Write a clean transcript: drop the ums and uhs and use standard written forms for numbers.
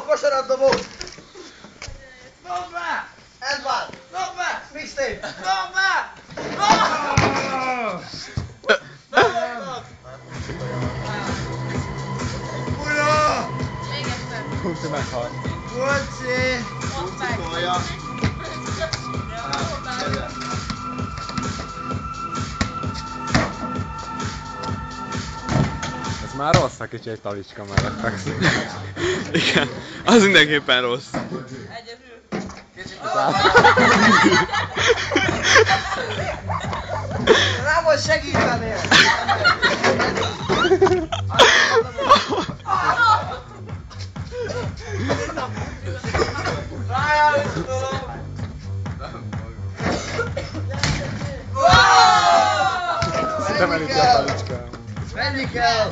kosarat dobok! Dobd be! Edvard! Dobd be! Mixtape! Dobd be! Ura! Még egyszer. Punci meghalt. Punci! Punci tolja. Ez már rossz, ha kicsi egy talicska mellett fekszik. Igen, az mindenképpen rossz. Egyedül. Rá most segítenél! Rájárulom! Szinte menni ki a talicskán. Menni kell!